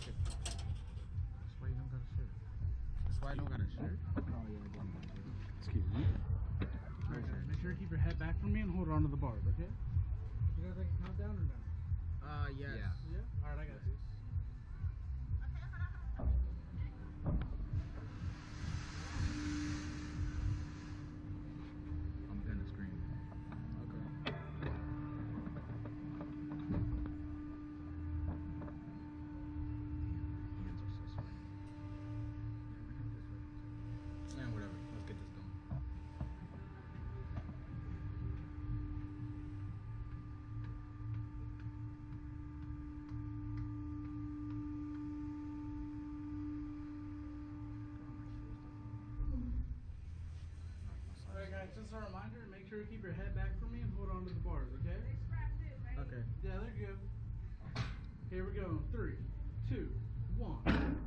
That's why you don't got a shirt. That's why I don't got a shirt. Oh yeah, I did. Excuse me. Alright guys, make sure to keep your head back from me and hold on to the bars, okay? You guys like a countdown or no? Yes. Yeah? Alright, I got this. I'm gonna scream. Okay. Hands are so sweaty. Man, whatever. Let's get this going. Alright guys, just a reminder, make sure to keep your head back from me and hold on to the bars, okay? Okay. Yeah, they're good. Here we go. 3, 2, 1.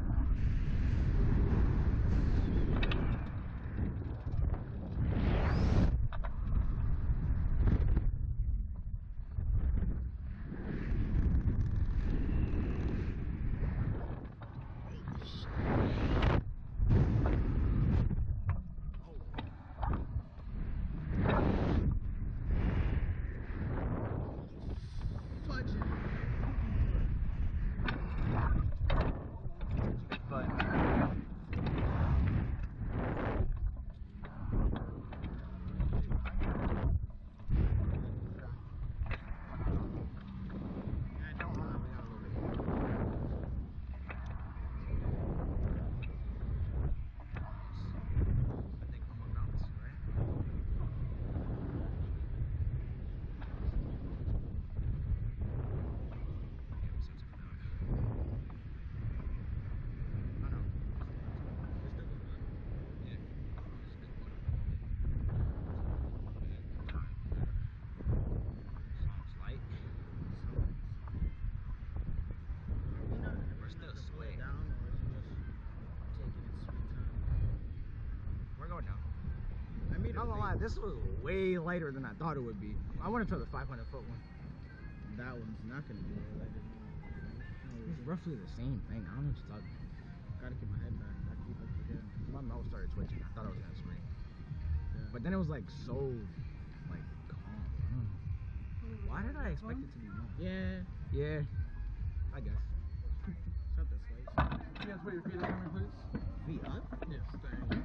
Not gonna lie, this was way lighter than I thought it would be. I want to try the 500-foot one. That one's not gonna be lighter. It's roughly the same thing. I don't know what you're talking about. Gotta keep my head back. I keep up the head. My mouth started twitching. I thought I was gonna scream. Yeah. But then it was like so, like, calm. Why did I expect it to be more? Yeah. Yeah, I guess. Shut this way. You guys put your feet up on me, please. Feet up? Yes, there you go.